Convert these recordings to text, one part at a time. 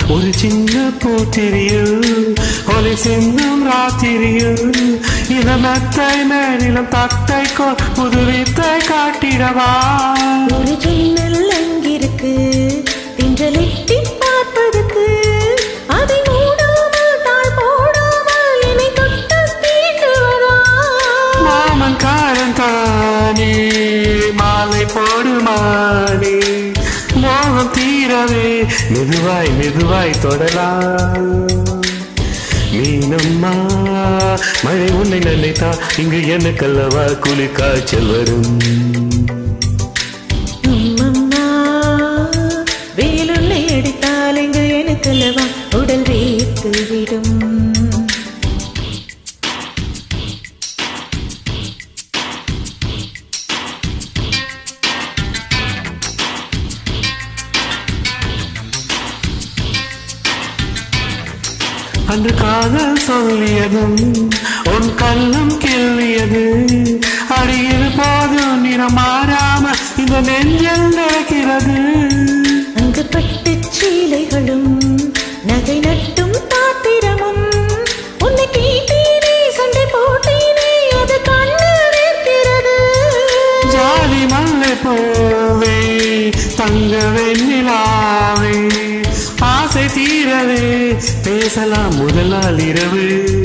ஒரு சின்ன பூத்திரியில் ஒளி சின்னம் ராத்திரியில் இளமத்தை மேலிலும் தத்தை புது வித்தை காட்டிடவா ஒரு ஜன்னல் அங்கிருக்கு தின்றலிட்டி பார்ப்பதற்கு அதை மூடாமல் தாழ் போடாமல் என்னை தொட்டு தீண்டுவதா மாமன் காரன் தானே மாலை போடுமானே மோகம் தீரவே மெதுவாய் மெதுவாய் தொடலாம் மீனம்மா மழை உன்னை நினைத்தா இங்கு எனக்கல்லவா குளிர் காய்ச்சல் வரும் வேலுன்னை அடித்தால் இங்கு எனக்கல்லவா உடல் வேர்த்து விடும் அன்று காதல் சொல்லியதும் உன் கள்ளம் கிள்ளியது அடியில் போதும் நிறம் மாறாம இந்த நெஞ்சில் நடக்கிறது அங்கு பட்டு சீலைகளும் நகை நட்டும் பாத்திரமும் உன்னை கேட்டீனே சண்டை போட்டீனே அது கண்ணு நிற்கிறது ஜாதி மல்லை போவே தங்க வெண்ணிலாவே ஆசை தீரவே பேசலாம் முதல் நாள் இரவு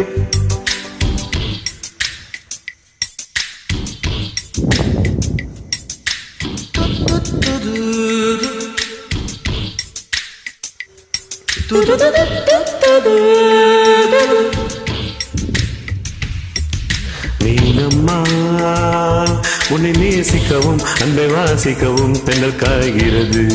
மீனம்மா உன்னை நேசிக்கவும் அன்பை வாசிக்கவும் தென்றல் காய்கிறது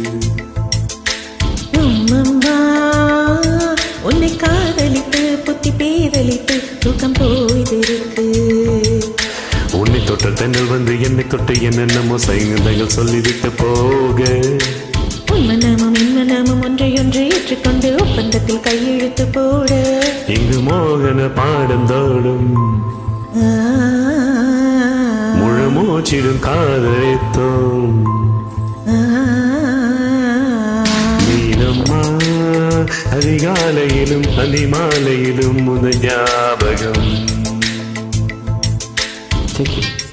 உன்னை காதலித்து புத்தி பேதலித்து தூக்கம் போய்திருக்கு உன்னை தொட்ட தென்றல் வந்து என்னை தொட்டு என்னென்னமோ சைங்கங்கள் சொல்லிவிட்டு போக உன்மனமும் இன்மனமும் ஒன்றையொன்று ஏற்றுக்கொண்டு ஒப்பந்தத்தில் கையெழுத்து போட இங்கு மோகன பாடந்தோடும் முழு மூச்சிடும் காதலித்தோம் மீனம்மா அதிகாலையிலும் அதிமாலையிலும் முதல் ஞாபகம்